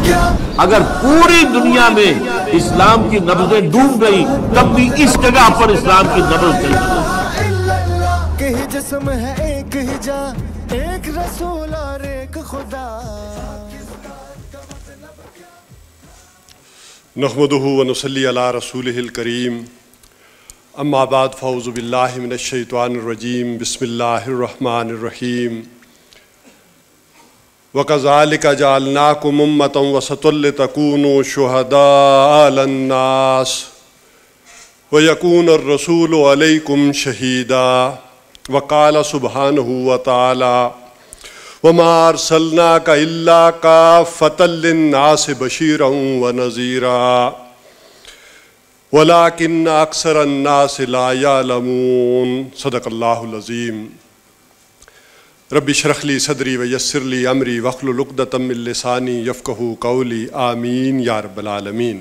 اگر پوری دنیا میں اسلام کی نبضیں ڈوب گئی تب بھی اس جگہ پر اسلام کی نبض چل رہی کہ جسم ہے ایک ہی جان، ایک رسول اور ایک خدا۔ نحمدہ ونصلی علی رسولہ الکریم، اما بعد فاعوذ باللہ من الشیطان الرجیم، بسم اللہ الرحمن الرحیم۔ وَكَذَلِكَ جَعَلْنَاكُمْ أُمَّةً وَسَطًا لِتَكُونُوا شُهَدَاءَ عَلَى النَّاسِ وَيَكُونَ الرَّسُولُ عَلَيْكُمْ شَهِيدًا۔ وَقَالَ سُبْحَانَهُ وَتَعَالَى وَمَا أَرْسَلْنَاكَ إِلَّا كَافَّةً لِلنَّاسِ بَشِيرًا وَنَذِيرًا وَلَكِنَّ أَكْثَرَ النَّاسِ لَا يَعْلَمُونَ۔ صدق اللہ العظیم۔ رب اشرح لی صدری ویسر لی امری واحلل عقدۃ من لسانی یفقہوا قولی، آمین یا رب العالمین۔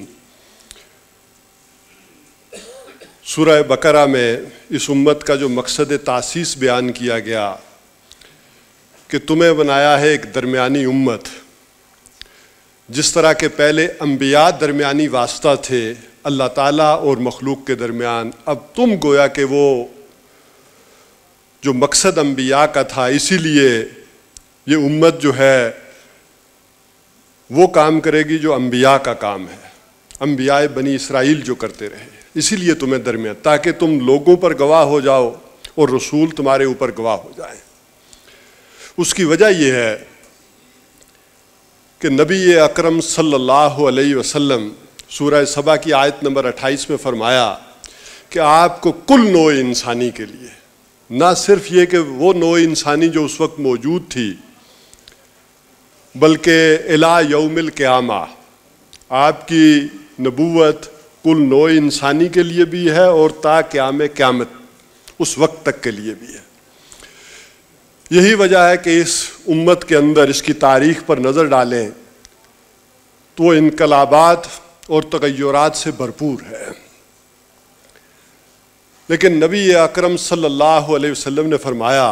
سورہ بقرہ میں اس امت کا جو مقصد تاسیس بیان کیا گیا کہ تمہیں بنایا ہے ایک درمیانی امت، جس طرح کے پہلے انبیاء درمیانی واسطہ تھے اللہ تعالیٰ اور مخلوق کے درمیان، اب تم گویا کہ وہ جو مقصد انبیاء کا تھا، اسی لیے یہ امت جو ہے وہ کام کرے گی جو انبیاء کا کام ہے، انبیاء بنی اسرائیل جو کرتے رہے، اسی لیے تمہیں درمیان، تاکہ تم لوگوں پر گواہ ہو جاؤ اور رسول تمہارے اوپر گواہ ہو جائیں۔ اس کی وجہ یہ ہے کہ نبی اکرم صلی اللہ علیہ وسلم سورہ سبا کی آیت نمبر 28 میں فرمایا کہ آپ کو کل نوع انسانی کے لیے، نہ صرف یہ کہ وہ نوع انسانی جو اس وقت موجود تھی، بلکہ الی یوم القیامہ آپ کی نبوت کل نوع انسانی کے لیے بھی ہے اور تا قیام قیامت اس وقت تک کے لیے بھی ہے۔ یہی وجہ ہے کہ اس امت کے اندر اس کی تاریخ پر نظر ڈالیں تو وہ انقلابات اور تغیرات سے بھرپور ہے، لیکن نبی اکرم صلی اللہ علیہ وسلم نے فرمایا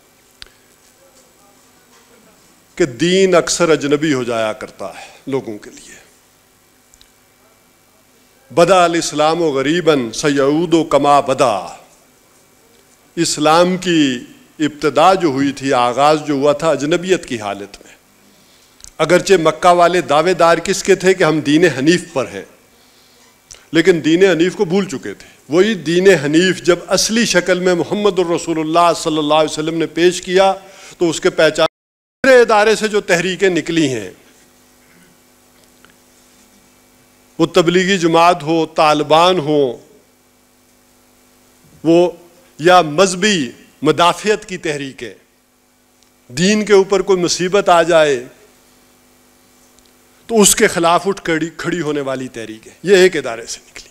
کہ دین اکثر اجنبی ہو جایا کرتا ہے لوگوں کے لیے۔ بدا الاسلام غریبا سیعود کما بدا، اسلام کی ابتدا جو ہوئی تھی، آغاز جو ہوا تھا اجنبیت کی حالت میں، اگرچہ مکہ والے دعوے دار کس کے تھے کہ ہم دین حنیف پر ہیں، لیکن دین حنیف کو بھول چکے تھے۔ وہی دین حنیف جب اصلی شکل میں محمد الرسول اللہ صلی اللہ علیہ وسلم نے پیش کیا تو اس کے پہچان میرے ادارے سے جو تحریکیں نکلی ہیں، وہ تبلیغی جماعت ہو، طالبان ہو، وہ یا مذہبی مدافعت کی تحریکیں، دین کے اوپر کوئی مصیبت آ جائے تو اس کے خلاف اٹھ کھڑی ہونے والی تحریکیں، یہ ایک ادارے سے نکلی۔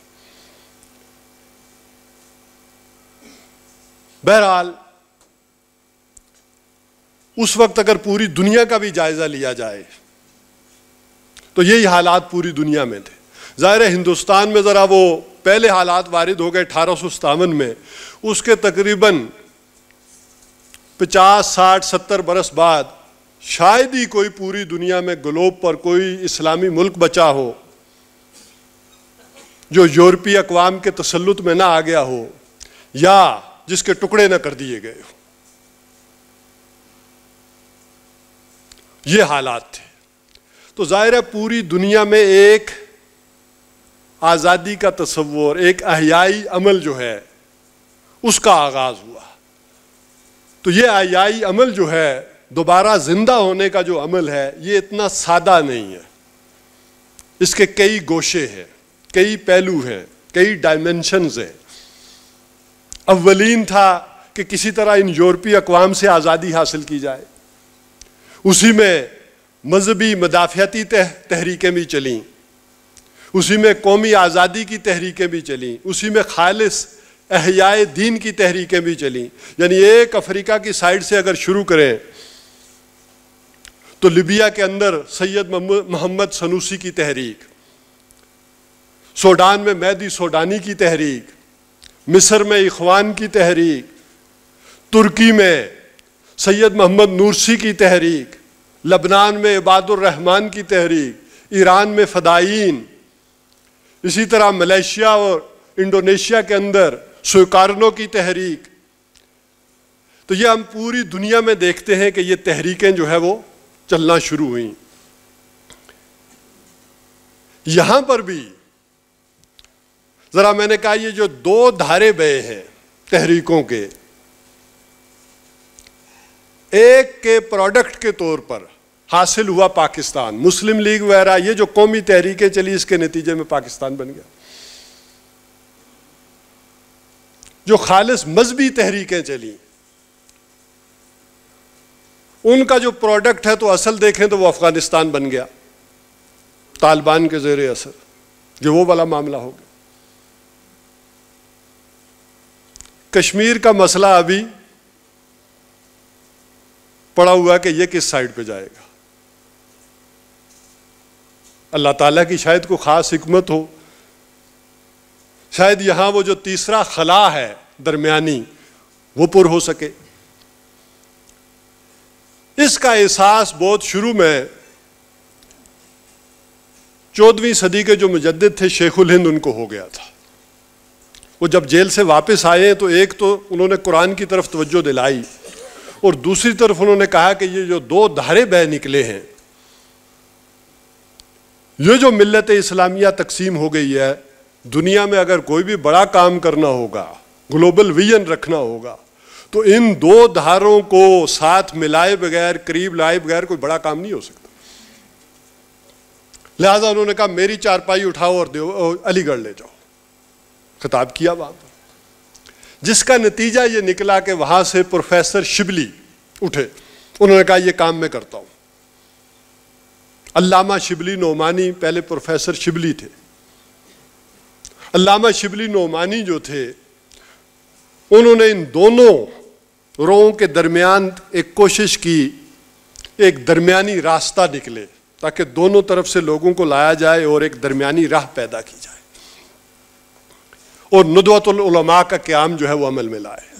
بہرحال اس وقت اگر پوری دنیا کا بھی جائزہ لیا جائے تو یہی حالات پوری دنیا میں تھے۔ ظاہر ہے ہندوستان میں ذرا وہ پہلے حالات وارد ہو گئے 1857 میں، اس کے تقریباً 50 60 70 برس بعد شاید ہی کوئی پوری دنیا میں گلوب پر کوئی اسلامی ملک بچا ہو جو یورپی اقوام کے تسلط میں نہ آ گیا ہو یا جس کے ٹکڑے نہ کر دیے گئے ہو۔ یہ حالات تھے۔ تو ظاہر ہے پوری دنیا میں ایک آزادی کا تصور، ایک احیائی عمل جو ہے اس کا آغاز ہوا۔ تو یہ احیائی عمل جو ہے، دوبارہ زندہ ہونے کا جو عمل ہے، یہ اتنا سادہ نہیں ہے، اس کے کئی گوشے ہیں، کئی پہلو ہیں، کئی ڈائمنشنز ہیں۔ اولین تھا کہ کسی طرح ان یورپی اقوام سے آزادی حاصل کی جائے، اسی میں مذہبی مدافعتی تحریکیں بھی چلیں، اسی میں قومی آزادی کی تحریکیں بھی چلیں، اسی میں خالص احیاء دین کی تحریکیں بھی چلیں۔ یعنی ایک افریقہ کی سائڈ سے اگر شروع کریں تو لیبیا کے اندر سید محمد سنوسی کی تحریک، سوڈان میں مہدی سوڈانی کی تحریک، مصر میں اخوان کی تحریک، ترکی میں سید محمد نورسی کی تحریک، لبنان میں عباد الرحمن کی تحریک، ایران میں فدائین، اسی طرح ملیشیا اور انڈونیشیا کے اندر سوکارنو کی تحریک. تو یہ ہم پوری دنیا میں دیکھتے ہیں کہ یہ تحریکیں جو ہے وہ چلنا شروع ہوئیں. یہاں پر بھی ذرا میں نے کہا یہ جو دو دھارے بہے ہیں تحریکوں کے، ایک کے پروڈکٹ کے طور پر حاصل ہوا پاکستان، مسلم لیگ وغیرہ، یہ جو قومی تحریکیں چلی اس کے نتیجے میں پاکستان بن گیا. جو خالص مذہبی تحریکیں چلی ان کا جو پروڈکٹ ہے تو اصل دیکھیں تو وہ افغانستان بن گیا طالبان کے زیر اثر، جو وہ والا معاملہ ہو گیا. کشمیر کا مسئلہ ابھی پڑا ہوا کہ یہ کس سائڈ پہ جائے گا. اللہ تعالیٰ کی شاید کوئی خاص حکمت ہو، شاید یہاں وہ جو تیسرا خلا ہے درمیانی وہ پر ہو سکے. اس کا احساس بہت شروع میں 14ویں صدی کے جو مجدد تھے شیخ الہند ان کو ہو گیا تھا. وہ جب جیل سے واپس آئے تو ایک تو انہوں نے قرآن کی طرف توجہ دلائی اور دوسری طرف انہوں نے کہا کہ یہ جو دو دھارے بہ نکلے ہیں، یہ جو ملت اسلامیہ تقسیم ہو گئی ہے، دنیا میں اگر کوئی بھی بڑا کام کرنا ہوگا، گلوبل ویژن رکھنا ہوگا، تو ان دو دھاروں کو ساتھ ملائے بغیر، قریب لائے بغیر کوئی بڑا کام نہیں ہو سکتا. لہذا انہوں نے کہا میری چارپائی اٹھاؤ اور علی گڑھ لے جاؤ. خطاب کیا وہاں پر، جس کا نتیجہ یہ نکلا کہ وہاں سے پروفیسر شبلی اٹھے. انہوں نے کہا یہ کام میں کرتا ہوں. علامہ شبلی نعمانی پہلے پروفیسر شبلی تھے. علامہ شبلی نعمانی جو تھے انہوں نے ان دونوں روؤں کے درمیان ایک کوشش کی، ایک درمیانی راستہ نکلے تاکہ دونوں طرف سے لوگوں کو لایا جائے اور ایک درمیانی راہ پیدا کی جائے، اور ندوۃ العلماء کا قیام جو ہے وہ عمل میں لائے.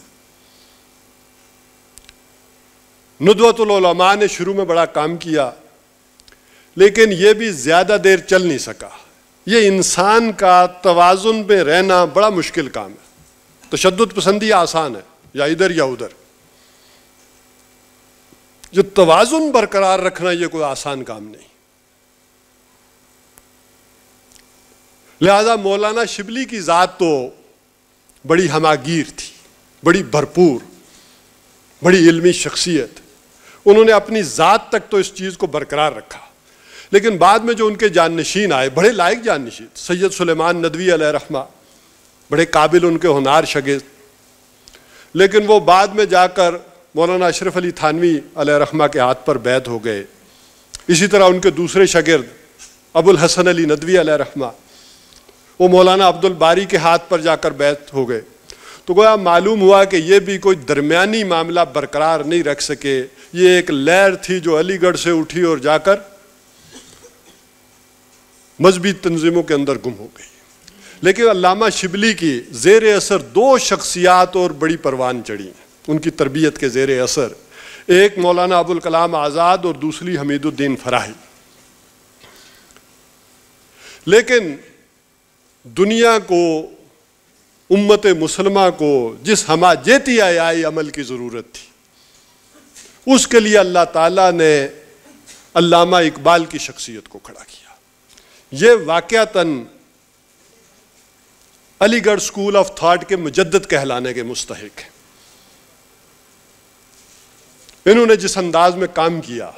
ندوۃ العلماء نے شروع میں بڑا کام کیا لیکن یہ بھی زیادہ دیر چل نہیں سکا. یہ انسان کا توازن پہ رہنا بڑا مشکل کام ہے. تشدد پسندی آسان ہے، یا ادھر یا ادھر. جو توازن برقرار رکھنا یہ کوئی آسان کام نہیں. لہذا مولانا شبلی کی ذات تو بڑی ہماگیر تھی، بڑی بھرپور، بڑی علمی شخصیت. انہوں نے اپنی ذات تک تو اس چیز کو برقرار رکھا، لیکن بعد میں جو ان کے جانشین آئے، بڑے لائق جانشین، سید سلیمان ندوی علیہ رحمہ، بڑے قابل ان کے ہونہار شاگرد، لیکن وہ بعد میں جا کر مولانا اشرف علی تھانوی علیہ رحمہ کے ہاتھ پر بیعت ہو گئے. اسی طرح ان کے دوسرے شاگرد ابو الحسن علی ندوی علیہ رحمہ، وہ مولانا عبد الباری کے ہاتھ پر جا کر بیعت ہو گئے. تو گویا معلوم ہوا کہ یہ بھی کوئی درمیانی معاملہ برقرار نہیں رکھ سکے. یہ ایک لہر تھی جو علی گڑھ سے اٹھی اور جا کر مذہبی تنظیموں کے اندر گم ہو گئی. لیکن علامہ شبلی کی زیر اثر دو شخصیات اور بڑی پروان چڑھی ہیں ان کی تربیت کے زیر اثر. ایک مولانا ابوالکلام آزاد اور دوسری حمید الدین فراہی. لیکن دنیا کو، امت مسلمہ کو جس ہماجیتی آئی عمل کی ضرورت تھی، اس کے لیے اللہ تعالیٰ نے علامہ اقبال کی شخصیت کو کھڑا کیا. یہ واقعتاً علی گڑھ اسکول آف تھاٹ کے مجدد کہلانے کے مستحق ہیں. انہوں نے جس انداز میں کام کیا،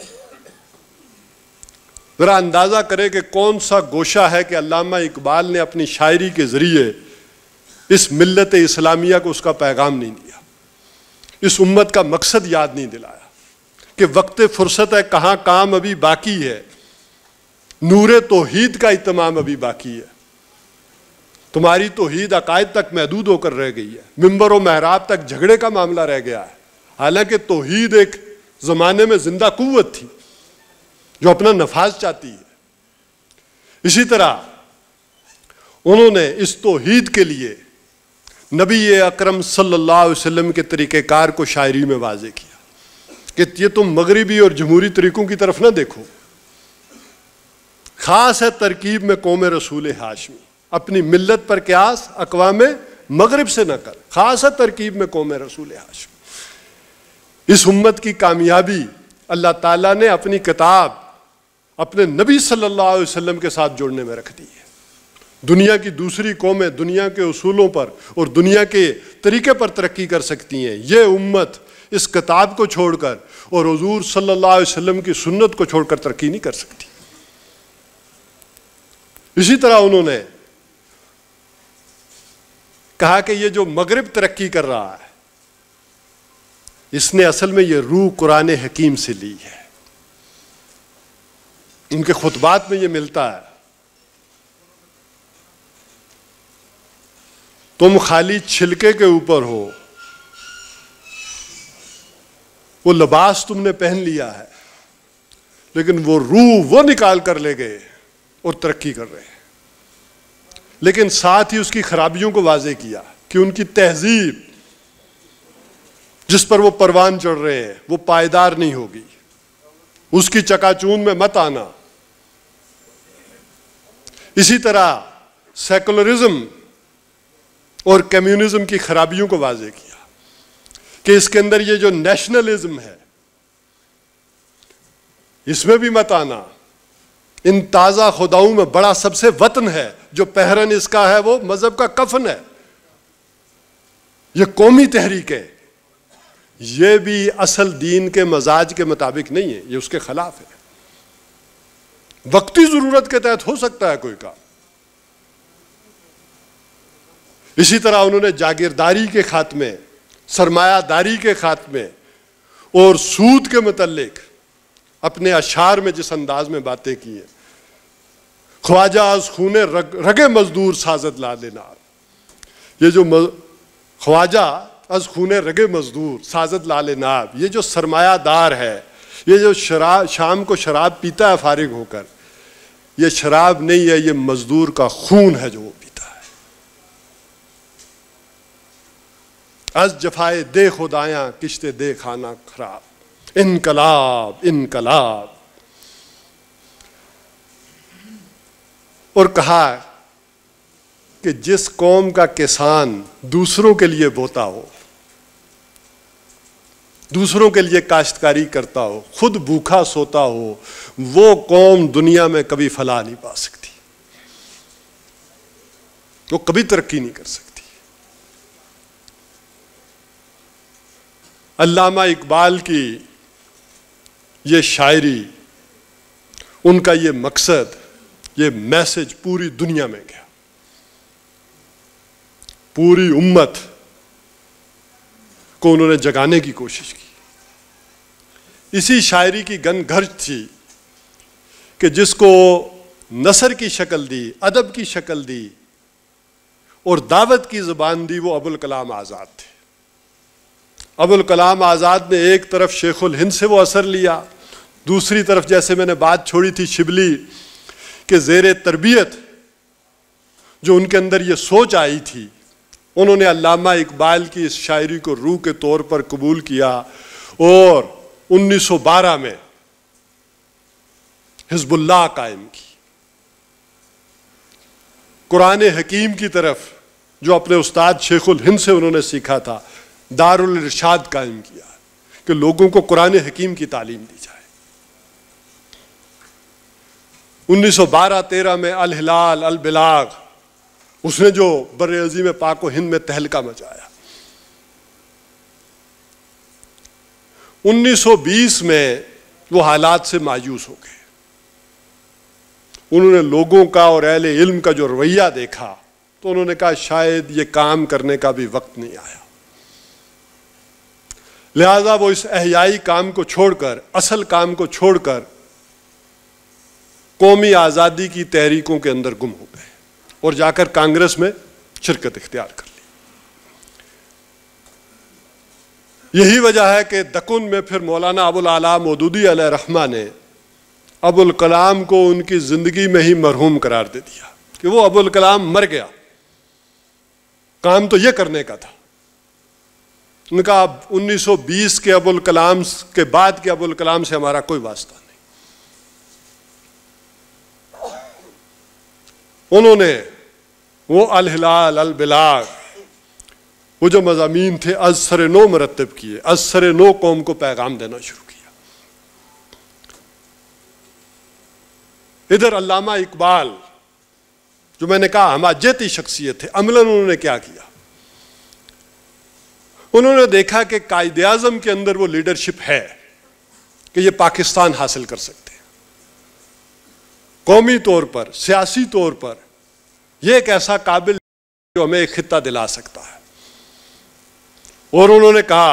ذرا اندازہ کرے کہ کون سا گوشہ ہے کہ علامہ اقبال نے اپنی شاعری کے ذریعے اس ملت اسلامیہ کو اس کا پیغام نہیں دیا، اس امت کا مقصد یاد نہیں دلایا کہ وقت فرصت ہے، کہاں کام ابھی باقی ہے، نور توحید کا اتمام ابھی باقی ہے. تمہاری توحید عقائد تک محدود ہو کر رہ گئی ہے، منبر و محراب تک جھگڑے کا معاملہ رہ گیا ہے، حالانکہ توحید ایک زمانے میں زندہ قوت تھی جو اپنا نفاذ چاہتی ہے. اسی طرح انہوں نے اس توحید کے لیے نبی اکرم صلی اللہ علیہ وسلم کے طریقہ کار کو شاعری میں واضح کیا کہ یہ تم مغربی اور جمہوری طریقوں کی طرف نہ دیکھو، خاص ہے ترکیب میں قوم رسول ہاشمی، اپنی ملت پر قیاس اقوام مغرب سے نہ کر، خاص ہے ترکیب میں قوم رسول ہاشمی۔ اس امت کی کامیابی اللہ تعالیٰ نے اپنی کتاب اپنے نبی صلی اللہ علیہ وسلم کے ساتھ جوڑنے میں رکھ دی ہے۔ دنیا کی دوسری قومیں دنیا کے اصولوں پر اور دنیا کے طریقے پر ترقی کر سکتی ہیں، یہ امت اس کتاب کو چھوڑ کر اور حضور صلی اللہ علیہ وسلم کی سنت کو چھوڑ کر ترقی نہیں کر سکتی۔ اسی طرح انہوں نے کہا کہ یہ جو مغرب ترقی کر رہا ہے اس نے اصل میں یہ روح قرآن حکیم سے لی ہے۔ ان کے خطبات میں یہ ملتا ہے، تم خالی چھلکے کے اوپر ہو، وہ لباس تم نے پہن لیا ہے لیکن وہ روح وہ نکال کر لے گئے اور ترقی کر رہے ہیں۔ لیکن ساتھ ہی اس کی خرابیوں کو واضح کیا کہ ان کی تہذیب جس پر وہ پروان چڑھ رہے ہیں وہ پائیدار نہیں ہوگی، اس کی چکا چوند میں مت آنا۔ اسی طرح سیکولرزم اور کمیونزم کی خرابیوں کو واضح کیا کہ اس کے اندر یہ جو نیشنلزم ہے اس میں بھی مت آنا۔ ان تازہ خداؤں میں بڑا سب سے وطن ہے، جو پہرن اس کا ہے وہ مذہب کا کفن ہے۔ یہ قومی تحریک ہے، یہ بھی اصل دین کے مزاج کے مطابق نہیں ہے، یہ اس کے خلاف ہے۔ وقتی ضرورت کے تحت ہو سکتا ہے کوئی کام۔ اسی طرح انہوں نے جاگیرداری کے خاتمے، سرمایہ داری کے خاتمے اور سود کے متعلق اپنے اشعار میں جس انداز میں باتیں کی ہیں، خواجہ از خون رگے مزدور سازد لال ناب، یہ جو خواجہ از خون رگے مزدور سازد لال ناب، یہ جو سرمایہ دار ہے، یہ جو شام کو شراب پیتا ہے فارغ ہو کر، یہ شراب نہیں ہے، یہ مزدور کا خون ہے جو وہ پیتا ہے۔ از جفائے دے خدایاں کشتے دے کھانا خراب، انقلاب انقلاب۔ اور کہا کہ جس قوم کا کسان دوسروں کے لیے بوتا ہو، دوسروں کے لیے کاشتکاری کرتا ہو، خود بھوکا سوتا ہو، وہ قوم دنیا میں کبھی فلاح نہیں پا سکتی، وہ کبھی ترقی نہیں کر سکتی۔ علامہ اقبال کی یہ شاعری، ان کا یہ مقصد، یہ میسج پوری دنیا میں گیا، پوری امت کو انہوں نے جگانے کی کوشش کی۔ اسی شاعری کی گن گھر تھی کہ جس کو نثر کی شکل دی، ادب کی شکل دی اور دعوت کی زبان دی، وہ ابوالکلام آزاد تھے۔ ابوالکلام آزاد نے ایک طرف شیخ الہند سے وہ اثر لیا، دوسری طرف جیسے میں نے بات چھوڑی تھی شبلی کہ زیر تربیت جو ان کے اندر یہ سوچ آئی تھی، انہوں نے علامہ اقبال کی اس شاعری کو روح کے طور پر قبول کیا اور 1912 میں حزب اللہ قائم کی۔ قرآن حکیم کی طرف جو اپنے استاد شیخ الہند سے انہوں نے سیکھا تھا، دار الارشاد قائم کیا کہ لوگوں کو قرآن حکیم کی تعلیم دی جائے۔ 1912-13 میں الہلال البلاغ، اس نے جو بر عظیم پاک و ہند میں تہلکہ مچایا۔ 1920 میں وہ حالات سے مایوس ہو گئے، انہوں نے لوگوں کا اور اہل علم کا جو رویہ دیکھا تو انہوں نے کہا شاید یہ کام کرنے کا بھی وقت نہیں آیا، لہذا وہ اس احیائی کام کو چھوڑ کر، اصل کام کو چھوڑ کر قومی آزادی کی تحریکوں کے اندر گم ہو گئے اور جا کر کانگریس میں شرکت اختیار کر لی۔ یہی وجہ ہے کہ دکن میں پھر مولانا ابوالعلا مودودی علیہ رحمہ نے ابوالکلام کو ان کی زندگی میں ہی مرحوم قرار دے دیا کہ وہ ابوالکلام مر گیا، کام تو یہ کرنے کا تھا۔ ان کا 1920 کے ابوالکلام کے بعد کے ابوالکلام سے ہمارا کوئی واسطہ نہیں۔ انہوں نے وہ الہلال البلاغ، وہ جو مضامین تھے از سر نو مرتب کیے، از سر نو قوم کو پیغام دینا شروع کیا۔ ادھر علامہ اقبال جو میں نے کہا ہماجتی شخصیت ہے، عملاً انہوں نے کیا کیا؟ انہوں نے دیکھا کہ قائد اعظم کے اندر وہ لیڈرشپ ہے کہ یہ پاکستان حاصل کر سکتے ہیں، قومی طور پر، سیاسی طور پر یہ ایک ایسا قابل جو ہمیں ایک خطہ دلا سکتا ہے۔ اور انہوں نے کہا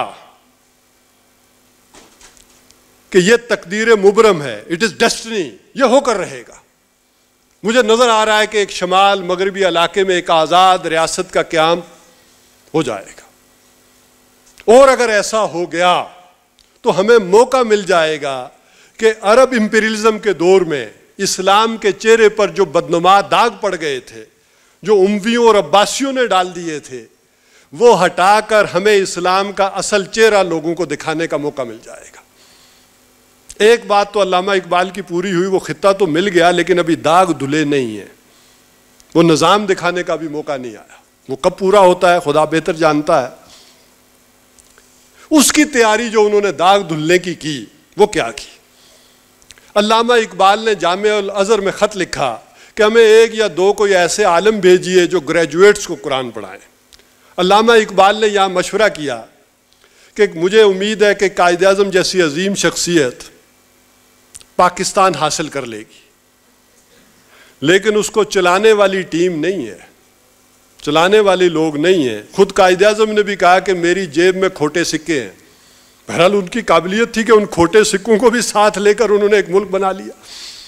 کہ یہ تقدیر مبرم ہے، اٹ از ڈیسٹنی، یہ ہو کر رہے گا۔ مجھے نظر آ رہا ہے کہ ایک شمال مغربی علاقے میں ایک آزاد ریاست کا قیام ہو جائے گا، اور اگر ایسا ہو گیا تو ہمیں موقع مل جائے گا کہ عرب امپیریلزم کے دور میں اسلام کے چہرے پر جو بدنما داغ پڑ گئے تھے، جو امویوں اور عباسیوں نے ڈال دیے تھے، وہ ہٹا کر ہمیں اسلام کا اصل چہرہ لوگوں کو دکھانے کا موقع مل جائے گا۔ ایک بات تو علامہ اقبال کی پوری ہوئی، وہ خطہ تو مل گیا لیکن ابھی داغ دھلے نہیں ہیں، وہ نظام دکھانے کا بھی موقع نہیں آیا۔ وہ کب پورا ہوتا ہے خدا بہتر جانتا ہے۔ اس کی تیاری جو انہوں نے داغ دھلنے کی وہ کیا کی؟ علامہ اقبال نے جامع الازہر میں خط لکھا کہ ہمیں ایک یا دو کوئی ایسے عالم بھیجیے جو گریجویٹس کو قرآن پڑھائیں۔ علامہ اقبال نے یہاں مشورہ کیا کہ مجھے امید ہے کہ قائد اعظم جیسی عظیم شخصیت پاکستان حاصل کر لے گی، لیکن اس کو چلانے والی ٹیم نہیں ہے، چلانے والے لوگ نہیں ہیں۔ خود قائد اعظم نے بھی کہا کہ میری جیب میں کھوٹے سکے ہیں۔ بہرحال ان کی قابلیت تھی کہ ان کھوٹے سکوں کو بھی ساتھ لے کر انہوں نے ایک ملک بنا لیا۔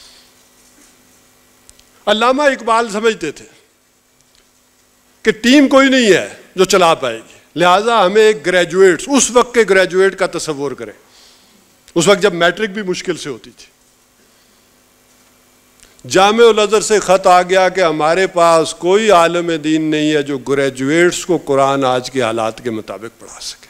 علامہ اقبال سمجھتے تھے کہ ٹیم کوئی نہیں ہے جو چلا پائے گی، لہٰذا ہمیں ایک گریجویٹس، اس وقت کے گریجویٹ کا تصور کریں، اس وقت جب میٹرک بھی مشکل سے ہوتی تھی۔ جامع الازہر سے خط آ گیا کہ ہمارے پاس کوئی عالم دین نہیں ہے جو گریجویٹس کو قرآن آج کے حالات کے مطابق پڑھا سکے۔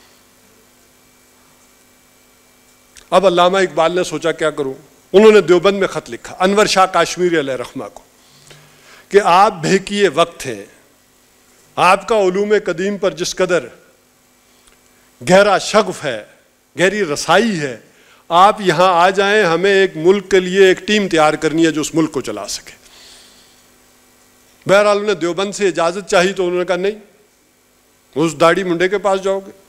اب علامہ اقبال نے سوچا کیا کروں؟ انہوں نے دیوبند میں خط لکھا انور شاہ کاشمیری علیہ رحمہ کو کہ آپ بہکیے وقت ہیں، آپ کا علوم قدیم پر جس قدر گہرا شغف ہے، گہری رسائی ہے، آپ یہاں آ جائیں، ہمیں ایک ملک کے لیے ایک ٹیم تیار کرنی ہے جو اس ملک کو چلا سکے۔ بہرحال انہوں نے دیوبند سے اجازت چاہی تو انہوں نے کہا نہیں، اس داڑھی منڈے کے پاس جاؤ گے،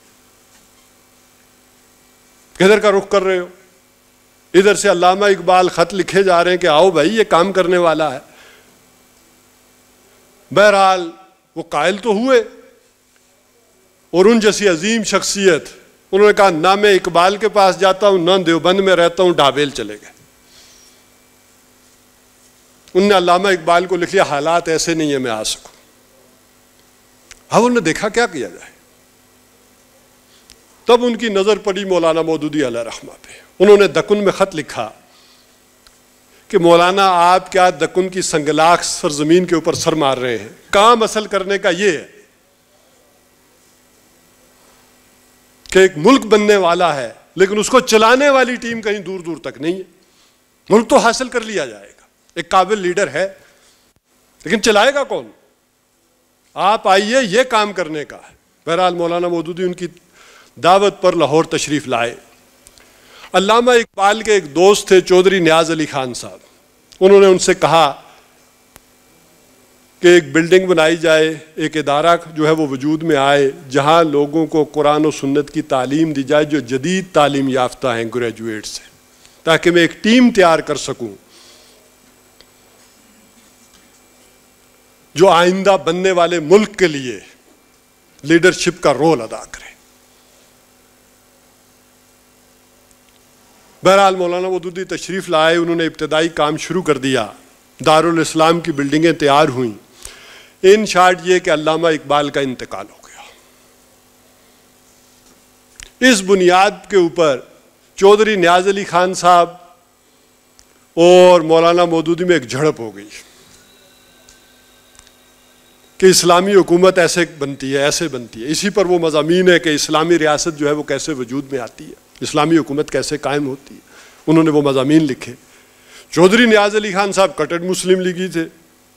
کدھر کا رخ کر رہے ہو؟ ادھر سے علامہ اقبال خط لکھے جا رہے ہیں کہ آؤ بھائی یہ کام کرنے والا ہے۔ بہرحال وہ قائل تو ہوئے، اور ان جیسی عظیم شخصیت، انہوں نے کہا نہ میں اقبال کے پاس جاتا ہوں، نہ دیوبند میں رہتا ہوں، ڈابیل چلے گئے۔ انہوں نے علامہ اقبال کو لکھ لیا حالات ایسے نہیں ہیں میں آ سکوں۔ اب انہوں نے دیکھا کیا کیا جائے۔ تب ان کی نظر پڑی مولانا مودودی علیہ رحمہ پہ۔ انہوں نے دکن میں خط لکھا کہ مولانا آپ کیا دکن کی سنگلاخ سرزمین کے اوپر سر مار رہے ہیں، کام اصل کرنے کا یہ ہے کہ ایک ملک بننے والا ہے لیکن اس کو چلانے والی ٹیم کہیں دور دور تک نہیں ہے۔ ملک تو حاصل کر لیا جائے گا، ایک قابل لیڈر ہے، لیکن چلائے گا کون؟ آپ آئیے، یہ کام کرنے کا ہے۔ بہرحال مولانا مودودی ان کی دعوت پر لاہور تشریف لائے۔ علامہ اقبال کے ایک دوست تھے چودھری نیاز علی خان صاحب، انہوں نے ان سے کہا کہ ایک بلڈنگ بنائی جائے، ایک ادارہ جو ہے وہ وجود میں آئے جہاں لوگوں کو قرآن و سنت کی تعلیم دی جائے جو جدید تعلیم یافتہ ہیں گریجویٹ سے، تاکہ میں ایک ٹیم تیار کر سکوں جو آئندہ بننے والے ملک کے لیے لیڈرشپ کا رول ادا کرے۔ بہرحال مولانا مودودی تشریف لائے، انہوں نے ابتدائی کام شروع کر دیا، دارالاسلام کی بلڈنگیں تیار ہوئیں۔ ان شارٹ یہ کہ علامہ اقبال کا انتقال ہو گیا۔ اس بنیاد کے اوپر چودھری نیاز علی خان صاحب اور مولانا مودودی میں ایک جھڑپ ہو گئی کہ اسلامی حکومت ایسے بنتی ہے، ایسے بنتی ہے۔ اسی پر وہ مضامین ہے کہ اسلامی ریاست جو ہے وہ کیسے وجود میں آتی ہے، اسلامی حکومت کیسے قائم ہوتی ہے، انہوں نے وہ مضامین لکھے۔ چودھری نیاز علی خان صاحب کٹر مسلم لیگی تھے،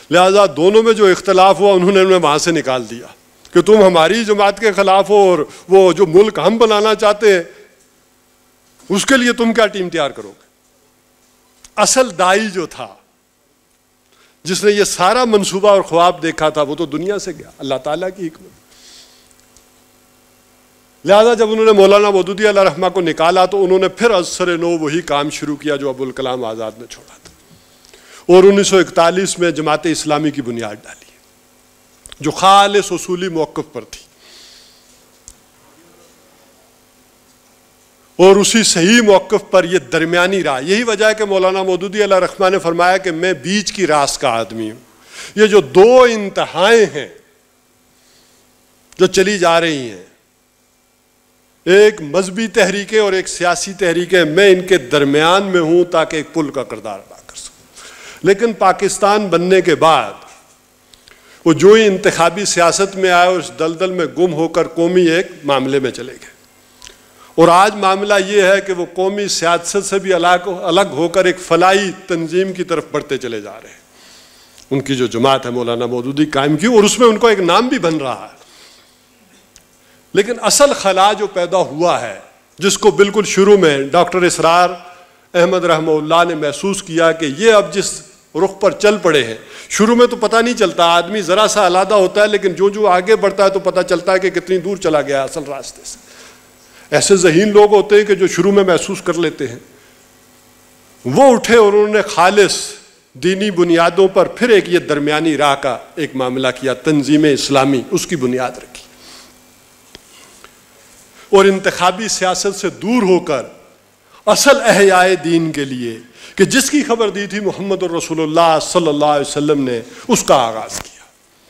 لہذا دونوں میں جو اختلاف ہوا انہوں نے انہیں وہاں سے نکال دیا کہ تم ہماری جماعت کے خلاف ہو اور وہ جو ملک ہم بنانا چاہتے ہیں اس کے لیے تم کیا ٹیم تیار کرو گے. اصل دائی جو تھا جس نے یہ سارا منصوبہ اور خواب دیکھا تھا وہ تو دنیا سے گیا, اللہ تعالیٰ کی حکمت. لہذا جب انہوں نے مولانا مودودی علیہ رحمہ کو نکالا تو انہوں نے پھر از سر نو وہی کام شروع کیا جو ابوالکلام آزاد نے چھوڑا تھا, اور 1941 میں جماعت اسلامی کی بنیاد ڈالی جو خالص اصولی موقف پر تھی, اور اسی صحیح موقف پر یہ درمیانی راہ. یہی وجہ ہے کہ مولانا مودودی علیہ رحمہ نے فرمایا کہ میں بیچ کی راس کا آدمی ہوں. یہ جو دو انتہائیں ہیں جو چلی جا رہی ہیں, ایک مذہبی تحریکیں اور ایک سیاسی تحریکیں, میں ان کے درمیان میں ہوں تاکہ ایک پل کا کردار ادا کر سکوں. لیکن پاکستان بننے کے بعد وہ جو ہی انتخابی سیاست میں آئے اس دلدل میں گم ہو کر قومی ایک معاملے میں چلے گئے, اور آج معاملہ یہ ہے کہ وہ قومی سیاست سے بھی الگ ہو کر ایک فلاحی تنظیم کی طرف بڑھتے چلے جا رہے ہیں. ان کی جو جماعت ہے مولانا مودودی قائم کی, اور اس میں ان کو ایک نام بھی بن رہا ہے. لیکن اصل خلا جو پیدا ہوا ہے, جس کو بالکل شروع میں ڈاکٹر اسرار احمد رحمہ اللہ نے محسوس کیا کہ یہ اب جس رخ پر چل پڑے ہیں, شروع میں تو پتہ نہیں چلتا, آدمی ذرا سا علیحدہ ہوتا ہے, لیکن جو آگے بڑھتا ہے تو پتہ چلتا ہے کہ کتنی دور چلا گیا اصل راستے سے. ایسے ذہین لوگ ہوتے ہیں کہ جو شروع میں محسوس کر لیتے ہیں. وہ اٹھے اور انہوں نے خالص دینی بنیادوں پر پھر ایک یہ درمیانی راہ کا ایک معاملہ کیا, تنظیم اسلامی, اس کی بنیاد رکھی, اور انتخابی سیاست سے دور ہو کر اصل احیاء دین کے لیے کہ جس کی خبر دی تھی محمد الرسول اللہ صلی اللہ علیہ وسلم نے, اس کا آغاز کیا.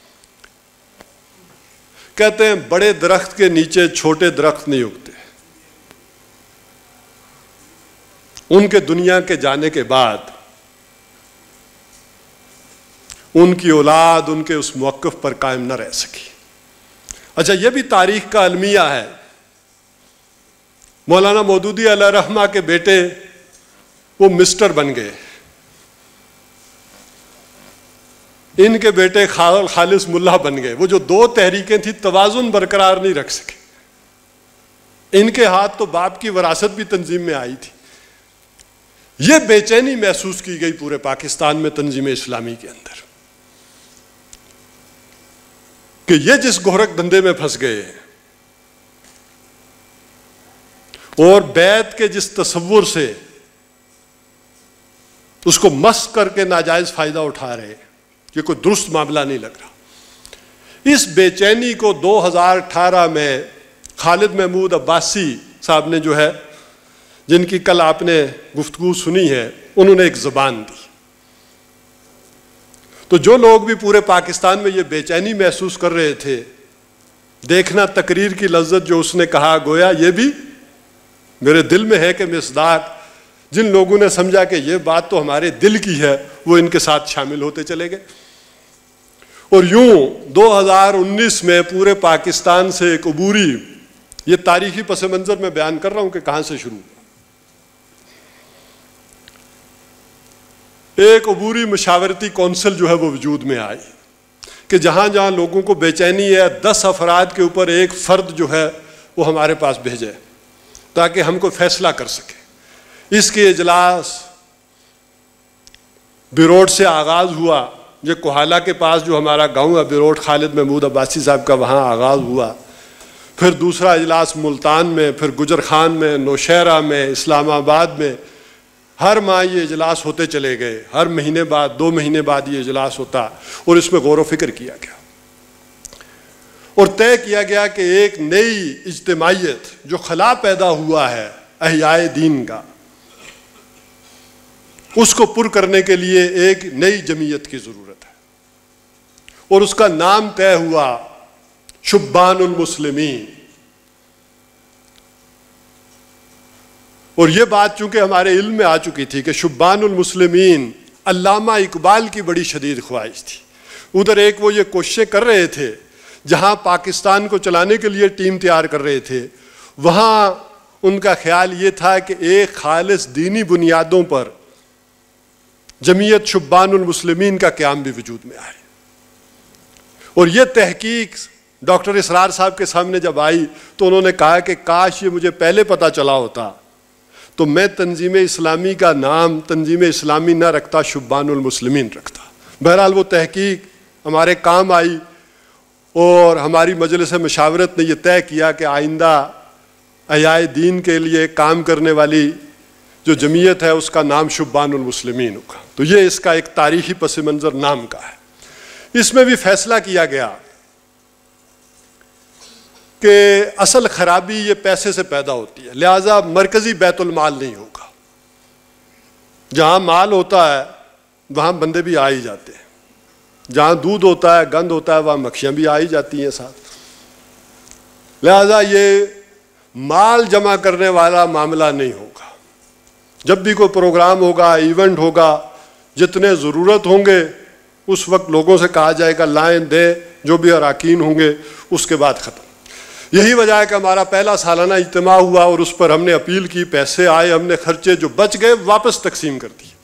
کہتے ہیں بڑے درخت کے نیچے چھوٹے درخت نہیں اگتے. ان کے دنیا کے جانے کے بعد ان کی اولاد ان کے اس موقف پر قائم نہ رہ سکی. اچھا, یہ بھی تاریخ کا المیہ ہے. مولانا مودودی علیہ رحمہ کے بیٹے وہ مسٹر بن گئے, ان کے بیٹے خالص ملا بن گئے. وہ جو دو تحریکیں تھیں توازن برقرار نہیں رکھ سکے. ان کے ہاتھ تو باپ کی وراثت بھی تنظیم میں آئی تھی. یہ بے چینی محسوس کی گئی پورے پاکستان میں تنظیم اسلامی کے اندر کہ یہ جس گہرک دھندے میں پھنس گئے ہیں اور بیعت کے جس تصور سے اس کو مسخ کر کے ناجائز فائدہ اٹھا رہے ہیں, یہ کوئی درست معاملہ نہیں لگ رہا. اس بے چینی کو 2018 میں خالد محمود عباسی صاحب نے جو ہے, جن کی کل آپ نے گفتگو سنی ہے, انہوں نے ایک زبان دی. تو جو لوگ بھی پورے پاکستان میں یہ بے چینی محسوس کر رہے تھے, دیکھنا تقریر کی لذت جو اس نے کہا, گویا یہ بھی میرے دل میں ہے کہ مصداق جن لوگوں نے سمجھا کہ یہ بات تو ہمارے دل کی ہے, وہ ان کے ساتھ شامل ہوتے چلے گئے. اور یوں 2019 میں پورے پاکستان سے ایک عبوری, یہ تاریخی پس منظر میں بیان کر رہا ہوں کہ کہاں سے شروع ہوا, ایک عبوری مشاورتی کونسل جو ہے وہ وجود میں آئی کہ جہاں جہاں لوگوں کو بے چینی ہے 10 افراد کے اوپر ایک فرد جو ہے وہ ہمارے پاس بھیجے تاکہ ہم کو فیصلہ کر سکے. اس کے اجلاس بیروٹ سے آغاز ہوا, یہ کوہالہ کے پاس جو ہمارا گاؤں ہے بیروٹ, خالد محمود عباسی صاحب کا وہاں آغاز ہوا. پھر دوسرا اجلاس ملتان میں, پھر گجر خان میں, نوشہرہ میں, اسلام آباد میں. ہر ماہ یہ اجلاس ہوتے چلے گئے, ہر مہینے بعد 2 مہینے بعد یہ اجلاس ہوتا, اور اس میں غور و فکر کیا گیا اور طے کیا گیا کہ ایک نئی اجتماعیت جو خلا پیدا ہوا ہے احیاء دین کا, اس کو پر کرنے کے لیے ایک نئی جمعیت کی ضرورت ہے, اور اس کا نام طے ہوا شبان المسلمین. اور یہ بات چونکہ ہمارے علم میں آ چکی تھی کہ شبان المسلمین علامہ اقبال کی بڑی شدید خواہش تھی. ادھر ایک وہ یہ کوششیں کر رہے تھے, جہاں پاکستان کو چلانے کے لیے ٹیم تیار کر رہے تھے, وہاں ان کا خیال یہ تھا کہ ایک خالص دینی بنیادوں پر جمعیت شبان المسلمین کا قیام بھی وجود میں آئی. اور یہ تحقیق ڈاکٹر اسرار صاحب کے سامنے جب آئی تو انہوں نے کہا کہ کاش یہ مجھے پہلے پتا چلا ہوتا تو میں تنظیم اسلامی کا نام تنظیم اسلامی نہ رکھتا، شبان المسلمین رکھتا. بہرحال وہ تحقیق ہمارے کام آئی اور ہماری مجلس مشاورت نے یہ طے کیا کہ آئندہ احیاء دین کے لیے کام کرنے والی جو جمعیت ہے اس کا نام شبان المسلمین ہوگا. تو یہ اس کا ایک تاریخی پس منظر نام کا ہے. اس میں بھی فیصلہ کیا گیا کہ اصل خرابی یہ پیسے سے پیدا ہوتی ہے، لہذا مرکزی بیت المال نہیں ہوگا. جہاں مال ہوتا ہے وہاں بندے بھی آ ہی جاتے ہیں، جہاں دودھ ہوتا ہے گند ہوتا ہے وہاں مکھیاں بھی آ ہی جاتی ہیں ساتھ. لہذا یہ مال جمع کرنے والا معاملہ نہیں ہوگا. جب بھی کوئی پروگرام ہوگا، ایونٹ ہوگا، جتنے ضرورت ہوں گے اس وقت لوگوں سے کہا جائے گا لائیں دیں، جو بھی اراکین ہوں گے، اس کے بعد ختم. یہی وجہ ہے کہ ہمارا پہلا سالانہ اجتماع ہوا اور اس پر ہم نے اپیل کی، پیسے آئے، ہم نے خرچے جو بچ گئے واپس تقسیم کر دیے.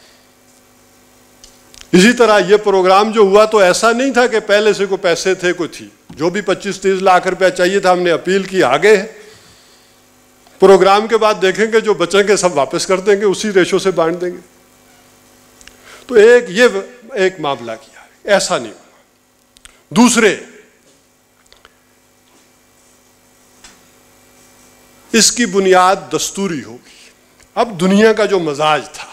اسی طرح یہ پروگرام جو ہوا تو ایسا نہیں تھا کہ پہلے سے کوئی پیسے تھے کوئی تھی، جو بھی 25-30 لاکھ روپیہ چاہیے تھا ہم نے اپیل کی، آگے ہے. پروگرام کے بعد دیکھیں گے جو بچیں گے سب واپس کر دیں گے، اسی ریشو سے بانٹ دیں گے. تو یہ ایک معاملہ کیا ہے، ایسا نہیں ہوا. دوسرے، اس کی بنیاد دستوری ہوگی. اب دنیا کا جو مزاج تھا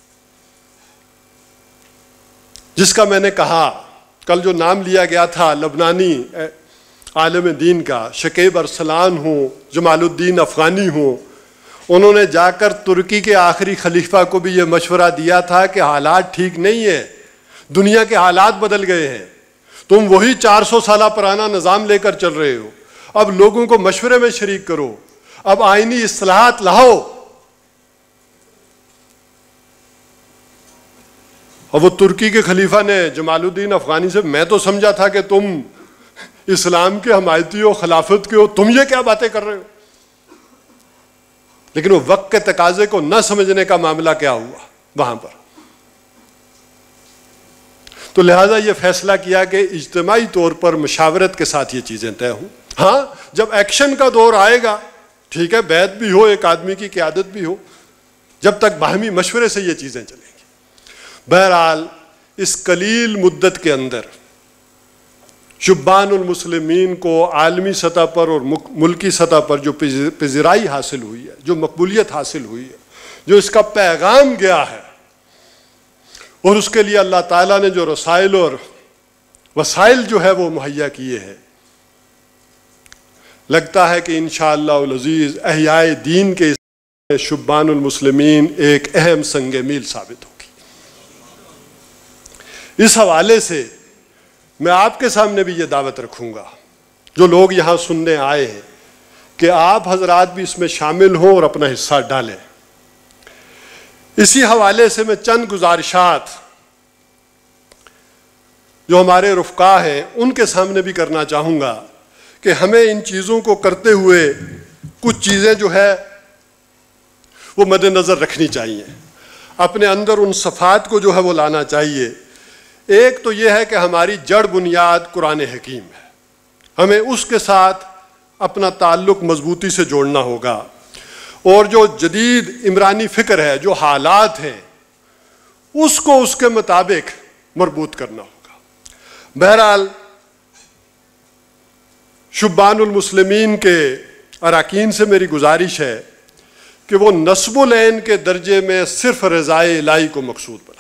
جس کا میں نے کہا کل جو نام لیا گیا تھا لبنانی عالم دین کا، شکیب ارسلان ہوں، جمال الدین افغانی ہوں، انہوں نے جا کر ترکی کے آخری خلیفہ کو بھی یہ مشورہ دیا تھا کہ حالات ٹھیک نہیں ہیں، دنیا کے حالات بدل گئے ہیں، تم وہی 400 سالہ پرانا نظام لے کر چل رہے ہو، اب لوگوں کو مشورے میں شریک کرو، اب آئینی اصلاحات لاؤ. اور وہ ترکی کے خلیفہ نے جمال الدین افغانی سے، میں تو سمجھا تھا کہ تم اسلام کے حمایتی ہو، خلافت کے ہو، تم یہ کیا باتیں کر رہے ہو. لیکن وہ وقت کے تقاضے کو نہ سمجھنے کا معاملہ کیا ہوا وہاں پر. تو لہذا یہ فیصلہ کیا کہ اجتماعی طور پر مشاورت کے ساتھ یہ چیزیں طے ہوں. ہاں جب ایکشن کا دور آئے گا ٹھیک ہے، بیعت بھی ہو، ایک آدمی کی قیادت بھی ہو، جب تک باہمی مشورے سے یہ چیزیں چلیں گی. بہرحال اس قلیل مدت کے اندر شبان المسلمین کو عالمی سطح پر اور ملکی سطح پر جو پذیرائی حاصل ہوئی ہے، جو مقبولیت حاصل ہوئی ہے، جو اس کا پیغام گیا ہے، اور اس کے لیے اللہ تعالیٰ نے جو رسائل اور وسائل جو ہے وہ مہیا کیے ہیں، لگتا ہے کہ انشاءاللہ العزیز احیاء دین کے شبان المسلمین ایک اہم سنگ میل ثابت ہوگی. اس حوالے سے میں آپ کے سامنے بھی یہ دعوت رکھوں گا، جو لوگ یہاں سننے آئے ہیں، کہ آپ حضرات بھی اس میں شامل ہوں اور اپنا حصہ ڈالیں. اسی حوالے سے میں چند گزارشات جو ہمارے رفقا ہیں ان کے سامنے بھی کرنا چاہوں گا کہ ہمیں ان چیزوں کو کرتے ہوئے کچھ چیزیں جو ہے وہ مد نظر رکھنی چاہیے، اپنے اندر ان صفات کو جو ہے وہ لانا چاہیے. ایک تو یہ ہے کہ ہماری جڑ بنیاد قرآن حکیم ہے، ہمیں اس کے ساتھ اپنا تعلق مضبوطی سے جوڑنا ہوگا، اور جو جدید عمرانی فکر ہے، جو حالات ہیں، اس کو اس کے مطابق مربوط کرنا ہوگا. بہرحال شبان المسلمین کے اراکین سے میری گزارش ہے کہ وہ نصب العین کے درجے میں صرف رضائے الہی کو مقصود بنائیں.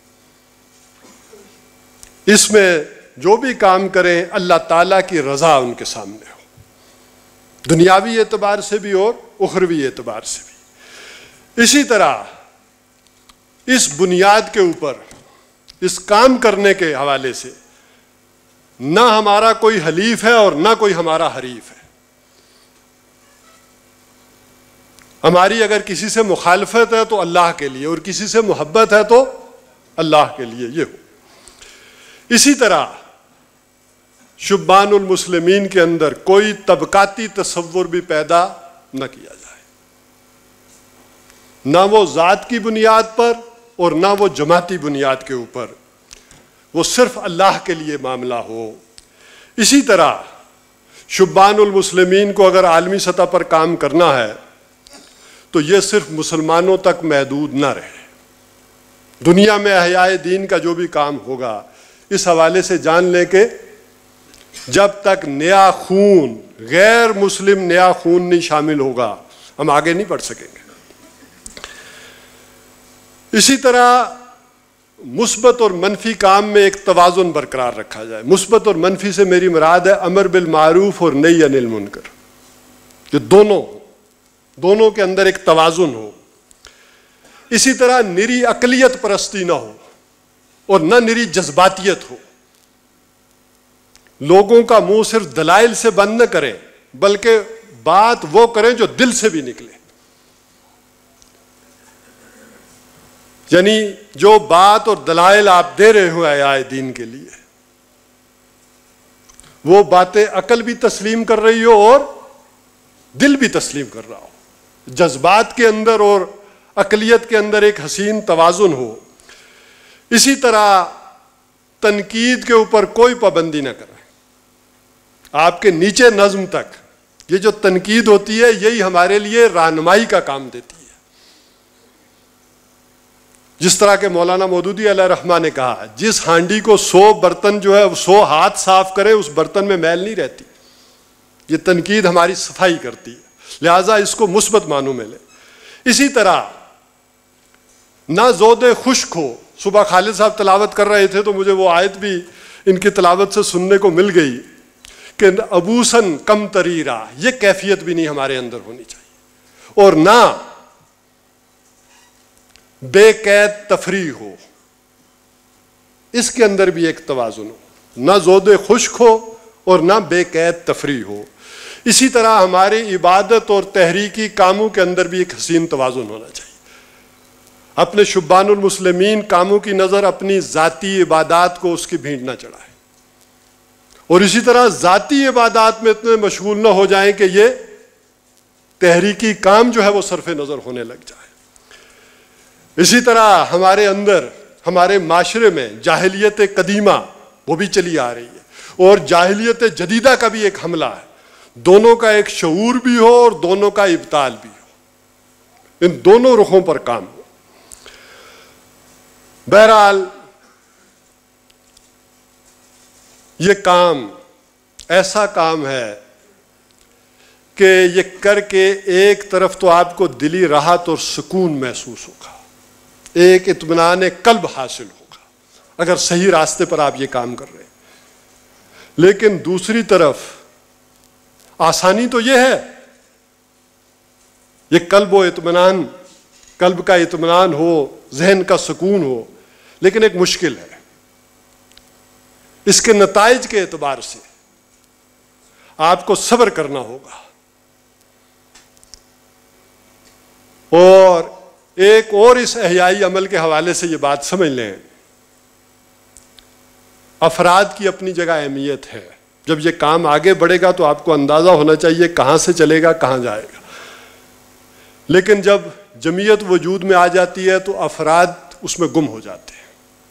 اس میں جو بھی کام کریں اللہ تعالیٰ کی رضا ان کے سامنے ہو، دنیاوی اعتبار سے بھی اور اخروی اعتبار سے بھی. اسی طرح اس بنیاد کے اوپر اس کام کرنے کے حوالے سے نہ ہمارا کوئی حلیف ہے اور نہ کوئی ہمارا حریف ہے. ہماری اگر کسی سے مخالفت ہے تو اللہ کے لیے، اور کسی سے محبت ہے تو اللہ کے لیے یہ ہو. اسی طرح شبان المسلمین کے اندر کوئی طبقاتی تصور بھی پیدا نہ کیا جائے، نہ وہ ذات کی بنیاد پر اور نہ وہ جماعتی بنیاد کے اوپر، وہ صرف اللہ کے لیے معاملہ ہو۔ اسی طرح شبان المسلمین کو اگر عالمی سطح پر کام کرنا ہے تو یہ صرف مسلمانوں تک محدود نہ رہے، دنیا میں احیاء دین کا جو بھی کام ہوگا اس حوالے سے جان لیں کہ جب تک نیا خون، غیر مسلم نیا خون نہیں شامل ہوگا ہم آگے نہیں بڑھ سکیں گے۔ اسی طرح مثبت اور منفی کام میں ایک توازن برقرار رکھا جائے۔ مثبت اور منفی سے میری مراد ہے امر بالمعروف اور نہی عن المنکر، یہ دونوں کے اندر ایک توازن ہو۔ اسی طرح نری اقلیت پرستی نہ ہو اور نہ نری جذباتیت ہو، لوگوں کا منہ صرف دلائل سے بند نہ کریں بلکہ بات وہ کریں جو دل سے بھی نکلے، یعنی جو بات اور دلائل آپ دے رہے ہو احیاء دین کے لیے وہ باتیں عقل بھی تسلیم کر رہی ہو اور دل بھی تسلیم کر رہا ہو، جذبات کے اندر اور اقلیت کے اندر ایک حسین توازن ہو۔ اسی طرح تنقید کے اوپر کوئی پابندی نہ کریں، آپ کے نیچے نظم تک یہ جو تنقید ہوتی ہے یہی ہمارے لیے رہنمائی کا کام دیتی ہے۔ جس طرح کہ مولانا مودودی علیہ رحمہ نے کہا، جس ہانڈی کو 100 برتن جو ہے 100 ہاتھ صاف کرے اس برتن میں میل نہیں رہتی، یہ تنقید ہماری صفائی کرتی ہے، لہٰذا اس کو مثبت معنوں میں لیں۔ اسی طرح نہ زود خشک ہو۔ صبح خالد صاحب تلاوت کر رہے تھے تو مجھے وہ آیت بھی ان کی تلاوت سے سننے کو مل گئی کہ ابوسن کم تریرا، یہ کیفیت بھی نہیں ہمارے اندر ہونی چاہیے، اور نہ بے قید تفریح ہو، اس کے اندر بھی ایک توازن ہو، نہ زود خشک ہو اور نہ بے قید تفریح ہو۔ اسی طرح ہماری عبادت اور تحریکی کاموں کے اندر بھی ایک حسین توازن ہونا چاہیے۔ اپنے شبان المسلمین کاموں کی نظر اپنی ذاتی عبادات کو اس کی بھینٹ نہ چڑھائیں، اور اسی طرح ذاتی عبادات میں اتنے مشغول نہ ہو جائیں کہ یہ تحریکی کام جو ہے وہ صرف نظر ہونے لگ جائے۔ اسی طرح ہمارے اندر، ہمارے معاشرے میں جاہلیت قدیمہ وہ بھی چلی آ رہی ہے اور جاہلیت جدیدہ کا بھی ایک حملہ ہے، دونوں کا ایک شعور بھی ہو اور دونوں کا ابطال بھی ہو، ان دونوں رخوں پر کام ہو۔ بہرحال یہ کام ایسا کام ہے کہ یہ کر کے ایک طرف تو آپ کو دلی راحت اور سکون محسوس ہوگا، ایک اطمینان قلب حاصل ہوگا اگر صحیح راستے پر آپ یہ کام کر رہے ہیں، لیکن دوسری طرف آسانی تو یہ ہے، یہ قلب و اطمینان، قلب کا اطمینان ہو، ذہن کا سکون ہو، لیکن ایک مشکل ہے۔ اس کے نتائج کے اعتبار سے آپ کو صبر کرنا ہوگا، اور ایک اور اس احیائی عمل کے حوالے سے یہ بات سمجھ لیں، افراد کی اپنی جگہ اہمیت ہے۔ جب یہ کام آگے بڑھے گا تو آپ کو اندازہ ہونا چاہیے کہاں سے چلے گا، کہاں جائے گا، لیکن جب جمعیت وجود میں آ جاتی ہے تو افراد اس میں گم ہو جاتے ہیں،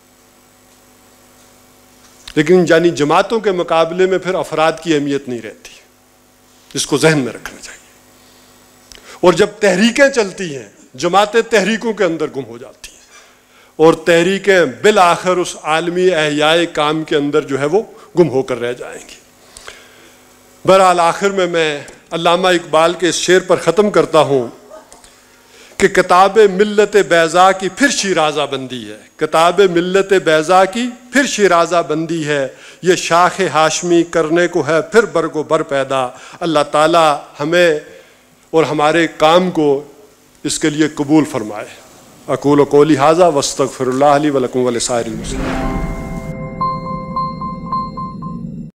لیکن یعنی جماعتوں کے مقابلے میں پھر افراد کی اہمیت نہیں رہتی، اس کو ذہن میں رکھنا چاہیے۔ اور جب تحریکیں چلتی ہیں، جماعتیں تحریکوں کے اندر گم ہو جاتی ہیں، اور تحریکیں بالآخر اس عالمی احیاء کام کے اندر جو ہے وہ گم ہو کر رہ جائیں گی۔ بہرحال آخر میں علامہ اقبال کے اس شعر پر ختم کرتا ہوں کہ کتاب ملت بیضا کی پھر شیرازہ بندی ہے، کتاب ملت بیضا کی پھر شیرازہ بندی ہے، یہ شاخ ہاشمی کرنے کو ہے پھر برگ و بر پیدا۔ اللہ تعالی ہمیں اور ہمارے کام کو اس کے لیے قبول فرمائے۔ اقول قولی ھذا واستغفر اللہ لی ولکم ولسائر المسلمین۔